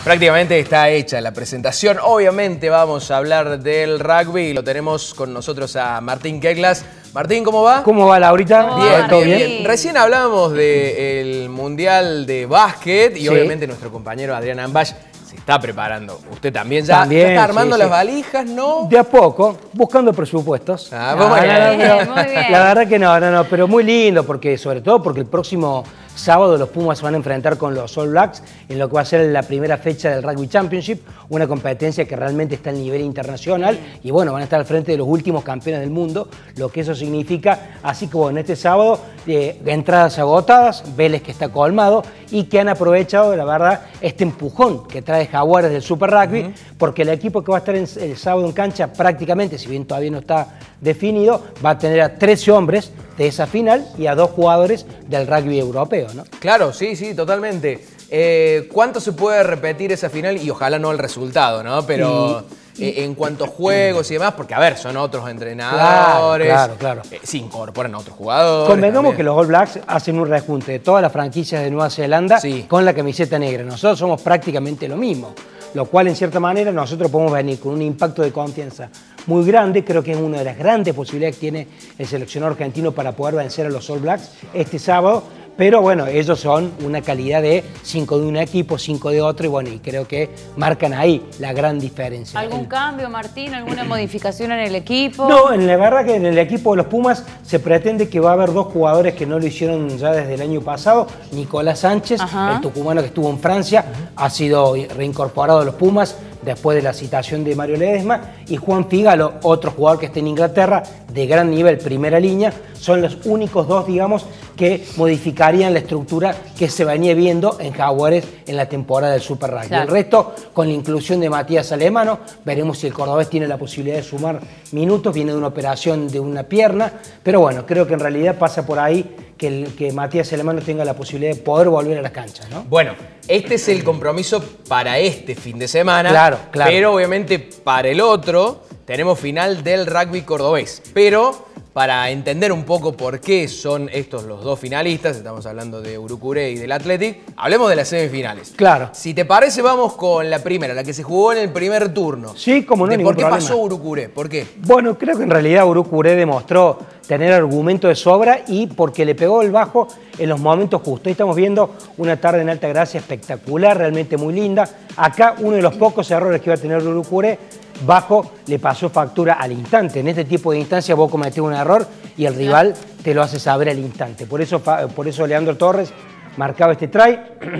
Prácticamente está hecha la presentación. Obviamente vamos a hablar del rugby y lo tenemos con nosotros a Martín Queglas. Martín, ¿cómo va? ¿Cómo va, Laurita? Bien, ¿Todo bien. Recién hablábamos del Mundial de Básquet y obviamente nuestro compañero Adrián Ambach se está preparando. Usted también ya está armando las valijas, ¿no? De a poco, buscando presupuestos. Muy bien. La verdad que no, pero muy lindo, porque sobre todo porque el próximo sábado los Pumas se van a enfrentar con los All Blacks en lo que va a ser la primera fecha del Rugby Championship, una competencia que realmente está a nivel internacional y bueno, van a estar al frente de los últimos campeones del mundo, lo que eso significa. Así que bueno, este sábado entradas agotadas, Vélez que está colmado y que han aprovechado, la verdad, este empujón que trae Jaguares del Super Rugby, porque el equipo que va a estar el sábado en cancha prácticamente, si bien todavía no está definido, va a tener a 13 hombres de esa final y a 2 jugadores del rugby europeo, ¿no? Claro, sí, totalmente. ¿Cuánto se puede repetir esa final? Y ojalá no el resultado, ¿no? Pero en cuanto a juegos y demás, porque a ver, son otros entrenadores. Claro. Se incorporan a otros jugadores. Convengamos también. que los All Blacks hacen un rejunte de todas las franquicias de Nueva Zelanda con la camiseta negra. Nosotros somos prácticamente lo mismo, lo cual en cierta manera nosotros podemos venir con un impacto de confianza muy grande. Creo que es una de las grandes posibilidades que tiene el seleccionador argentino para poder vencer a los All Blacks este sábado. Pero bueno, ellos son una calidad de 5 de un equipo, 5 de otro, y bueno, y creo que marcan ahí la gran diferencia. ¿Algún cambio, Martín? ¿Alguna modificación en el equipo? No, en la verdad que en el equipo de los Pumas se pretende que va a haber 2 jugadores que no lo hicieron ya desde el año pasado. Nicolás Sánchez, el tucumano que estuvo en Francia, ha sido reincorporado a los Pumas después de la citación de Mario Ledesma, y Juan Figalo, otro jugador que está en Inglaterra, de gran nivel, primera línea. Son los únicos 2, digamos, que modificarían la estructura que se venía viendo en Jaguares en la temporada del Super Rugby. El resto, con la inclusión de Matías Alemano, veremos si el cordobés tiene la posibilidad de sumar minutos, viene de una operación de una pierna, pero bueno, creo que en realidad pasa por ahí que Matías Alemano tenga la posibilidad de poder volver a las canchas, ¿no? Bueno, este es el compromiso para este fin de semana, claro. Pero obviamente para el otro tenemos final del rugby cordobés, pero para entender un poco por qué son estos los 2 finalistas, estamos hablando de Urucuré y del Athletic, hablemos de las semifinales. Claro. Si te parece, vamos con la primera, la que se jugó en el primer turno. Sí, como no, ningún problema. ¿Por qué pasó Urucuré? ¿Por qué? Bueno, creo que en realidad Urucuré demostró tener argumento de sobra y porque le pegó el bajo en los momentos justos. Ahí estamos viendo una tarde en Altagracia espectacular, realmente muy linda. Acá uno de los pocos errores que iba a tener Urucuré, bajo le pasó factura al instante. En este tipo de instancias vos cometés un error y el rival te lo hace saber al instante. Por eso Leandro Torres marcaba este try,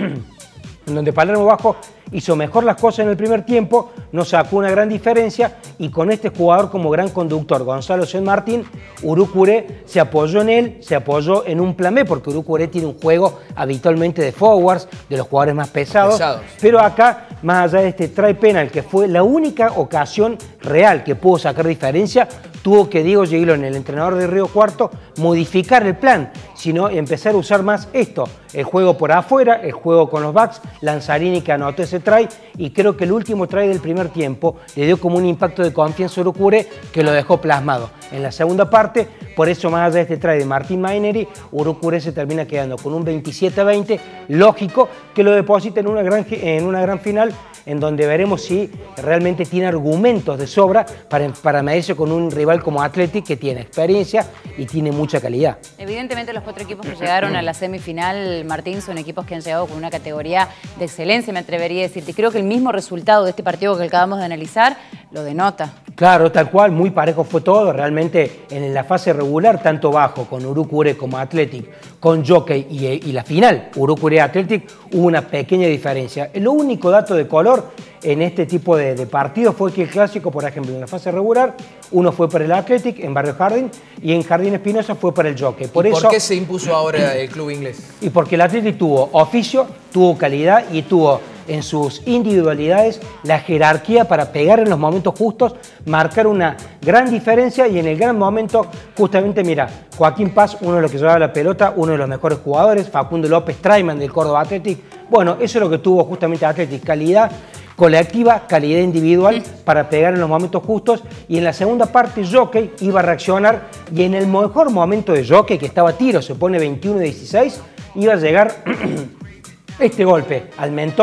en donde Palermo Bajo hizo mejor las cosas en el primer tiempo, no sacó una gran diferencia, y con este jugador como gran conductor, Gonzalo San Martín, Urucuré se apoyó en él, se apoyó en un plan B, porque Urucuré tiene un juego habitualmente de forwards, de los jugadores más pesados. Pero acá, más allá de este try penal, que fue la única ocasión real que pudo sacar diferencia, tuvo que Diego Giglón, el entrenador de Río Cuarto, modificar el plan, sino empezar a usar más esto, el juego por afuera, el juego con los backs, Lanzarini que anotó ese try, y creo que el último try del primer tiempo le dio como un impacto de confianza a Urucuré que lo dejó plasmado en la segunda parte. Por eso, más allá de este try de Martín Maineri, Urucuré se termina quedando con un 27-20, lógico, que lo deposita en una gran final, en donde veremos si realmente tiene argumentos de sobra para medirse con un rival como Athletic, que tiene experiencia y tiene mucha calidad. Evidentemente los 4 equipos que llegaron a la semifinal, Martín, son equipos que han llegado con una categoría de excelencia, me atrevería a decirte. Creo que el mismo resultado de este partido que acabamos de analizar lo denota. Claro, tal cual, muy parejo fue todo. Realmente en la fase regular, tanto bajo con Urucuré como Athletic, con Jockey y la final, Urucuré-Athletic, hubo una pequeña diferencia. El único dato de color en este tipo de partidos fue que el clásico, por ejemplo, en la fase regular, uno fue para el Athletic en Barrio Jardín y en Jardín Espinosa fue para el Jockey. ¿Por qué se impuso ahora el club inglés? Y porque el Athletic tuvo oficio, tuvo calidad y tuvo en sus individualidades la jerarquía para pegar en los momentos justos, marcar una gran diferencia, y en el gran momento, justamente, mira, Joaquín Paz, uno de los que llevaba la pelota, uno de los mejores jugadores, Facundo López Traiman del Córdoba Athletic. Bueno, eso es lo que tuvo justamente Athletic, calidad colectiva, calidad individual para pegar en los momentos justos, y en la segunda parte Jockey iba a reaccionar, y en el mejor momento de Jockey, que estaba a tiro, se pone 21-16, iba a llegar este golpe al mentón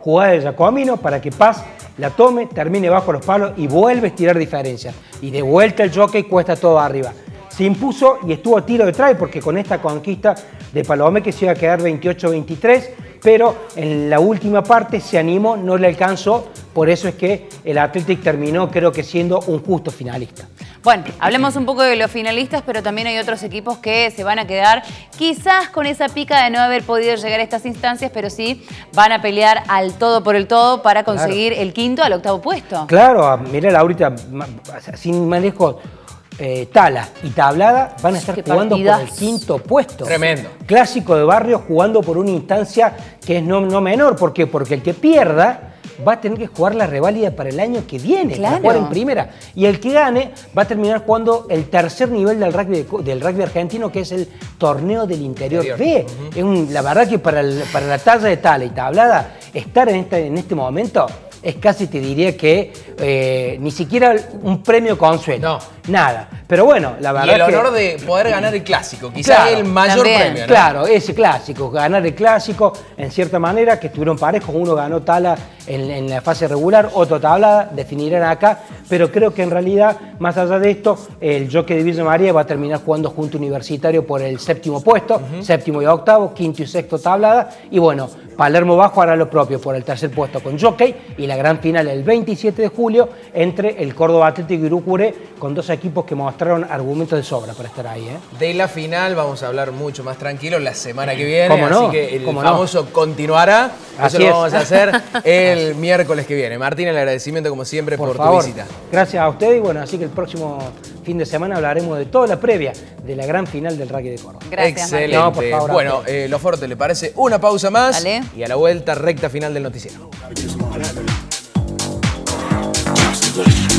jugada de Giacomino para que Paz la tome, termine bajo los palos y vuelve a estirar diferencia. Y de vuelta el jockey cuesta todo arriba. Se impuso y estuvo a tiro de try porque con esta conquista de Palomeque se iba a quedar 28-23, pero en la última parte se animó, no le alcanzó, por eso es que el Athletic terminó creo que siendo un justo finalista. Bueno, hablemos un poco de los finalistas, pero también hay otros equipos que se van a quedar quizás con esa pica de no haber podido llegar a estas instancias, pero sí van a pelear al todo por el todo para conseguir el quinto al octavo puesto. Claro, mira ahorita, sin manejo, Tala y Tablada van a estar jugando por el quinto puesto. Tremendo. Clásico de barrio jugando por una instancia que es no menor. ¿Por qué? Porque el que pierda va a tener que jugar la reválida para el año que viene, para jugar en primera. Y el que gane va a terminar jugando el tercer nivel del rugby argentino, que es el torneo del interior B. La verdad que para la talla de Tala y Tablada, estar en este momento es casi, te diría que ni siquiera un premio consuelo. No. Nada. Pero bueno, la verdad. Y el honor de poder ganar el clásico, quizás el mayor premio, ¿no? Claro, ese clásico, ganar el clásico, en cierta manera, que estuvieron parejos. Uno ganó Tala en la fase regular, otro Tablada, definirán acá. Pero creo que en realidad, más allá de esto, el jockey de Villa María va a terminar jugando junto Universitario por el séptimo puesto, séptimo y octavo, quinto y sexto Tablada. Y bueno, Palermo Bajo hará lo propio por el tercer puesto con jockey, y la gran final el 27 de julio entre el Córdoba Atlético y Urucuré, con dos equipos que mostraron argumentos de sobra para estar ahí. De la final vamos a hablar mucho más tranquilo la semana que viene, ¿Cómo no? Así que el famoso continuará. Eso lo vamos a hacer el miércoles que viene. Martín, el agradecimiento como siempre por tu visita. Gracias a usted y bueno, así que el próximo fin de semana hablaremos de toda la previa de la gran final del rugby de Córdoba. Gracias. Excelente. No, por favor, bueno, Lo Forte, ¿le parece? Una pausa más. Dale. Y a la vuelta, recta final del noticiero.